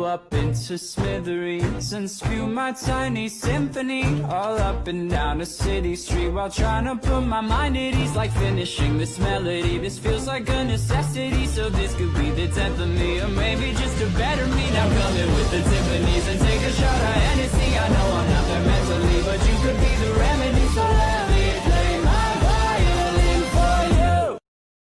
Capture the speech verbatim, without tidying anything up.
blow up into smithereens and spew my tiny symphony all up and down a city street, while trying to put my mind at ease, like finishing this melody. This feels like a necessity, so this could be the death of me, or maybe just a better me. Now come in with the Tiffany's and take a shot at Hennessy. I know I'm not the